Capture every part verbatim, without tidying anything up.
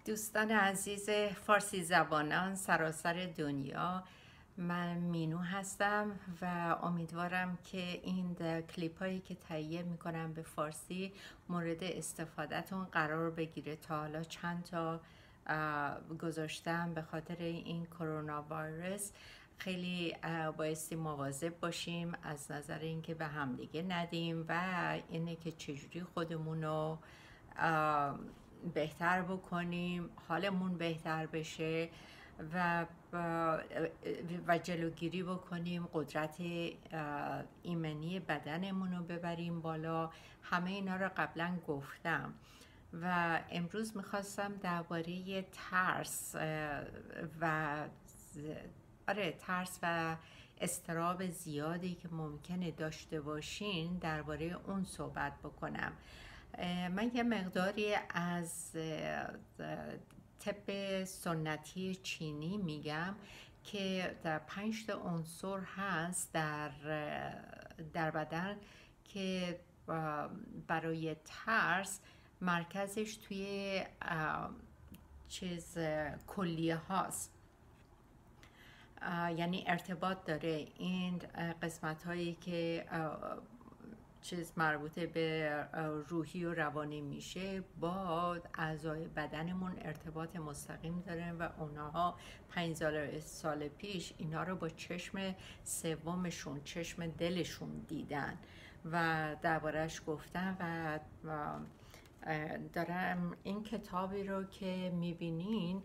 دوستان عزیز فارسی زبانان سراسر دنیا، من مینو هستم و امیدوارم که این کلیپ هایی که تهیه میکنم به فارسی مورد استفادهتون قرار بگیره. تا حالا چند تا گذاشتم. به خاطر این کرونا ویروس خیلی بایستی مواظب باشیم از نظر اینکه به همدیگه ندیم و اینه که چجوری خودمونو بهتر بکنیم، حالمون بهتر بشه و و جلوگیری بکنیم، قدرت ایمنی بدنمون رو ببریم بالا. همه اینا رو قبلا گفتم و امروز میخواستم درباره ترس و آره ترس و اضطراب زیادی که ممکنه داشته باشین درباره اون صحبت بکنم. من یه مقداری از طب سنتی چینی میگم که در پنج تا عنصر هست در در بدن که برای ترس مرکزش توی چیز کلیه هاست، یعنی ارتباط داره این قسمت هایی که چیز مربوط به روحی و روانی میشه با اعضای بدنمون ارتباط مستقیم داره و اونها پنج سال پیش اینا رو با چشم سومشون، چشم دلشون دیدن و درباره‌اش گفتن و دارم این کتابی رو که میبینین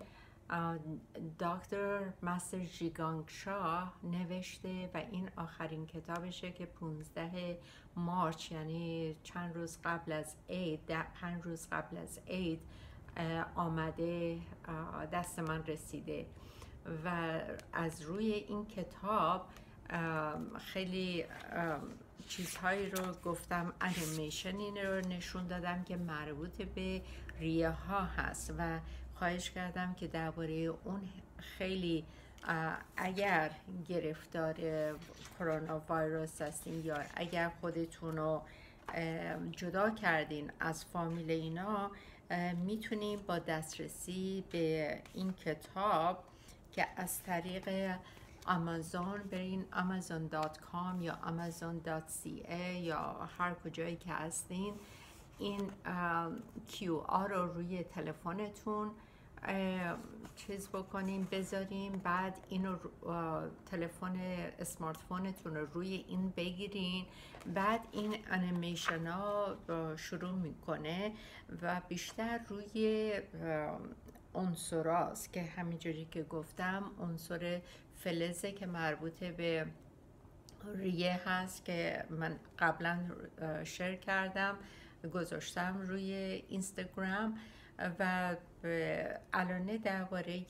دکتر مستر شا نوشته و این آخرین کتابشه که پانزده مارچ، یعنی چند روز قبل از عید، پنج روز قبل از عید آمده دست من رسیده و از روی این کتاب خیلی چیزهایی رو گفتم، انیمیشنی رو نشون دادم که مربوط به ریه ها هست و خواهش کردم که درباره اون خیلی اگر گرفتار کرونا ویروس هستین یا اگر خودتون رو جدا کردین از فامیل اینا، میتونین با دسترسی به این کتاب که از طریق آمازون برین آمازون دات کام یا آمازون دات سی ای یا هر کجایی که هستین، این کیو آر رو روی تلفنتون چیز بکنین، بذارین، بعد اینو تلفن اسمارت فونتون رو روی این بگیرین، بعد این انیمیشن ها شروع میکنه و بیشتر روی عنصراست که همینجوری که گفتم عنصر فلزه که مربوط به ریه هست که من قبلا شیر کردم، گذاشتم روی اینستاگرام و الان درباره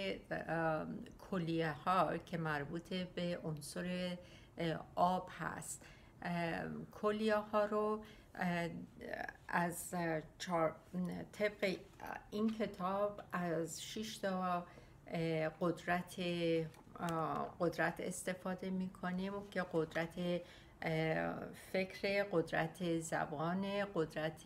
کلیه ها که مربوط به عنصر آب هست. کلیه ها رو از چار... طبق این کتاب از شش تا قدرت قدرت استفاده میکنیم که قدرت فکر، قدرت زبان، قدرت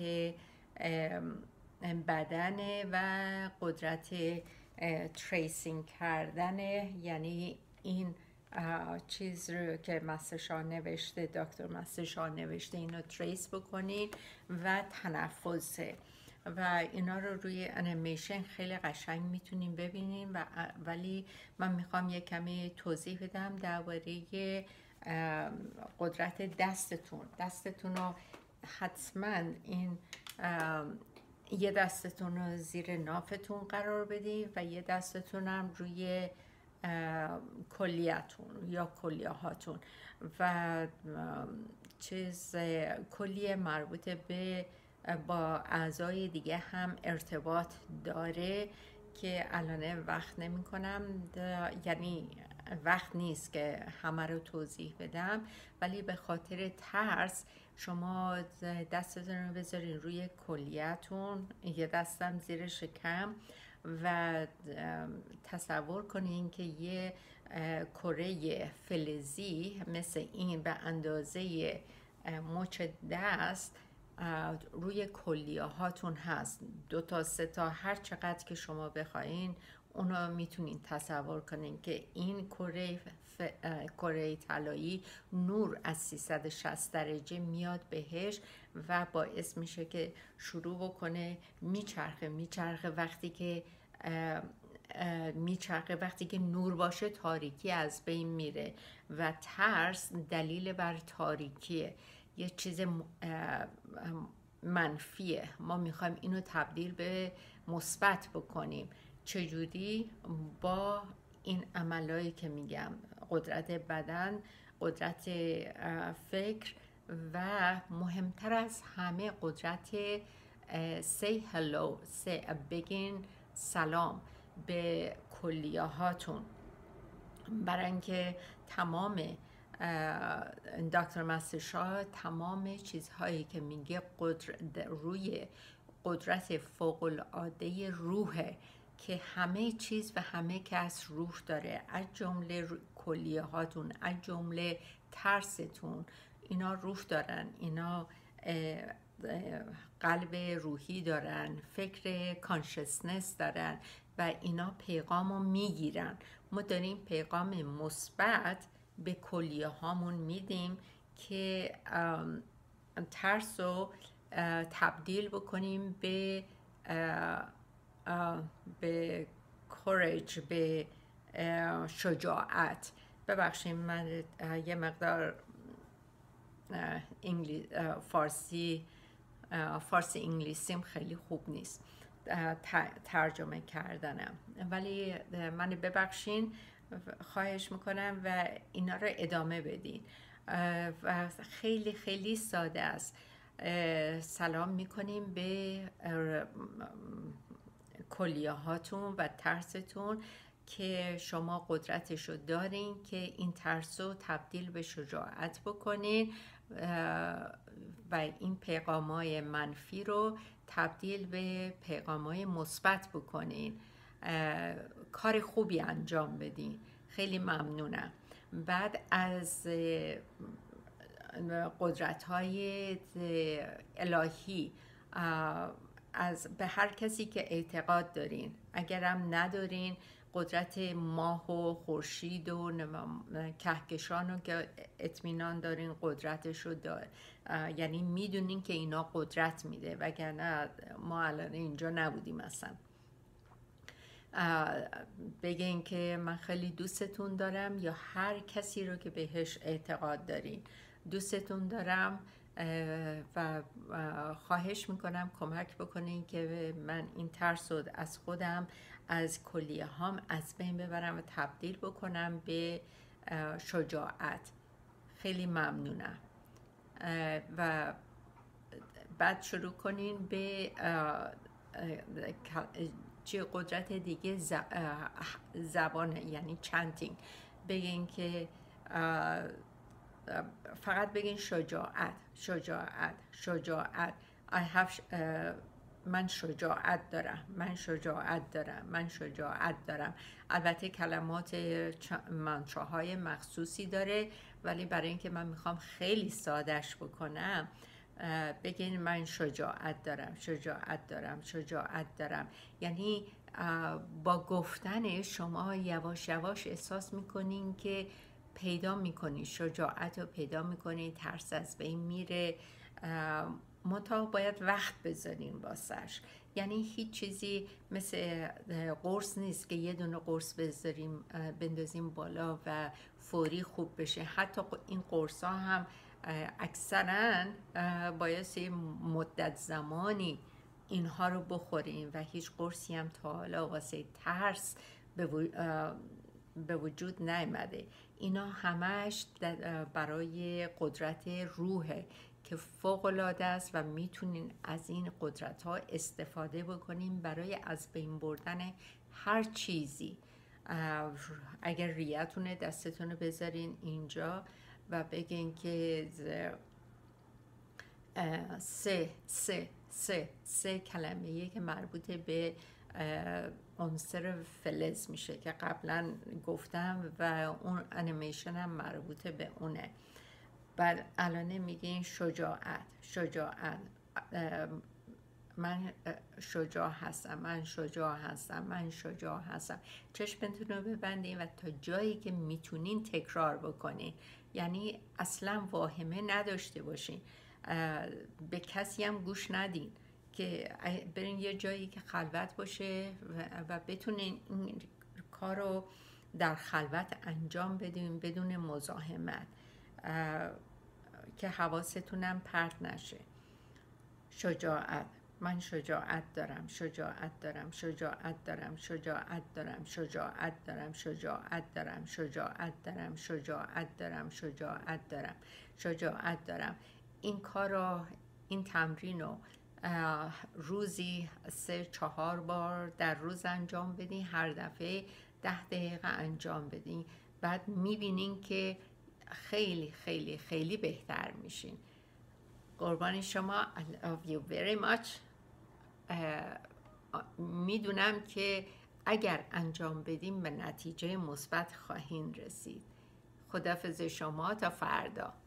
بدن و قدرت تریسینگ کردن، یعنی این چیز رو که مستر شا نوشته، دکتر مستر شا نوشته، اینو تریس بکنید و تنفسه و اینا رو روی انیمیشن خیلی قشنگ میتونیم ببینیم و ولی من میخوام یه کمی توضیح بدم درباره قدرت دستتون. دستتون رو حتما این یه دستتون رو زیر نافتون قرار بدید و یه دستتون هم روی کلیه‌تون یا کلیه هاتون و چیز کلیه مربوط به با اعضای دیگه هم ارتباط داره که الان وقت نمی کنم، یعنی وقت نیست که همه رو توضیح بدم، ولی به خاطر ترس شما دستتون رو بذارین روی کلیه‌تون، یه دستم زیر شکم و تصور کنین که یه کره فلزی مثل این به اندازه مچ دست روی کلیه هاتون هست. دو تا سه تا هر چقدر که شما بخواین اونو میتونین تصور کنین که این کره ف... کره طلایی نور از سیصد و شصت درجه میاد بهش و باعث میشه که شروع بکنه میچرخه میچرخه وقتی که میچرخه وقتی که نور باشه تاریکی از بین میره و ترس دلیل بر تاریکیه، یه چیز منفیه. ما میخوایم اینو تبدیل به مثبت بکنیم. چجوری؟ با این عملایی که میگم، قدرت بدن، قدرت فکر و مهمتر از همه قدرت say hello، say بگین سلام به کلیه هاتون. برای اینکه تمام دکتر مستر شا تمام چیزهایی که میگه قدرت روی قدرت فوق العاده روحه که همه چیز و همه کس روح داره، از جمله کلیه هاتون، از جمله ترستون، اینا روح دارن، اینا قلب روحی دارن، فکر کانشسنس دارن و اینا پیغام رو میگیرن. ما داریم پیغام مثبت به کلیه هامون میدیم که ترس رو تبدیل بکنیم به به کورج، به شجاعت. ببخشید من یه مقدار انگلی... فارسی فارسی انگلیسیم خیلی خوب نیست ترجمه کردنم، ولی من ببخشین، خواهش میکنم و اینا رو ادامه بدین و خیلی خیلی ساده است. سلام میکنیم به کلیه هاتون و ترستون که شما قدرتش رو دارین که این ترس رو تبدیل به شجاعت بکنین و این پیغامای منفی رو تبدیل به پیغامای مثبت بکنین، کار خوبی انجام بدین. خیلی ممنونم. بعد از قدرت‌های الهی از به هر کسی که اعتقاد دارین، اگرم ندارین قدرت ماه و خورشید و کهکشان رو که اطمینان دارین قدرتش رو داره، یعنی میدونین که اینا قدرت میده، وگرنه ما الان اینجا نبودیم اصلا. بگین که من خیلی دوستتون دارم، یا هر کسی رو که بهش اعتقاد دارین دوستتون دارم و خواهش میکنم کمک بکنین که من این ترس رو از خودم، از کلیه هام از بین ببرم و تبدیل بکنم به شجاعت. خیلی ممنونم. و بعد شروع کنین به چه قدرت دیگه زبان، یعنی چانتینگ. بگین که فقط بگین شجاعت، شجاعت، شجاعت. I have من شجاعت دارم، من شجاعت دارم، من شجاعت دارم. البته کلمات منتراهای مخصوصی داره، ولی برای اینکه من میخوام خیلی سادهش بکنم، بگین من شجاعت دارم، شجاعت دارم، شجاعت دارم. یعنی با گفتن شما یواش یواش احساس میکنین که پیدا میکنین شجاعت رو، پیدا میکنین ترس از بین میره. منتها باید وقت بذارین واسش. یعنی هیچ چیزی مثل قرص نیست که یه دونه قرص بذاریم بندازیم بالا و فوری خوب بشه. حتی این قرص ها هم اکثرا باید مدت زمانی اینها رو بخوریم و هیچ قرصی هم تا حالا واسه ترس به وجود نیامده. اینا همش برای قدرت روحه که فوق العاده است و میتونین از این قدرت ها استفاده بکنین برای از بین بردن هر چیزی. اگر ریتونه دستتون رو بذارین اینجا و بگین که سه سه سه سه کلمه‌ای که مربوط به عنصر فلز میشه که قبلا گفتم و اون انیمیشن هم مربوط به اونه. بعد الان میگین شجاعت، شجاعت، من شجاع هستم، من شجاع هستم، من شجاع هستم. چشمتون رو ببندین و تا جایی که میتونین تکرار بکنین، یعنی اصلا واهمه نداشته باشین، به کسی هم گوش ندین، که برین یه جایی که خلوت باشه و بتونین این کار رو در خلوت انجام بدین بدون مزاحمت، که حواستونم پرت نشه. شجاعت، من شجاعت دارم، شجاعت دارم، شجاعت دارم، شجاعت دارم، شجاعت دارم، شجاعت دارم، شجاعت دارم، شجاعت دارم، شجاعت دارم، شجاعت دارم. این کار رو، این تمرین رو روزی سه چهار بار در روز انجام بدین، هر دفعه ده دقیقه انجام بدین، بعد میبینین که خیلی خیلی خیلی بهتر میشین. قربان شما. I love you very much. میدونم که اگر انجام بدیم به نتیجه مثبت خواهین رسید. خداحافظ شما تا فردا.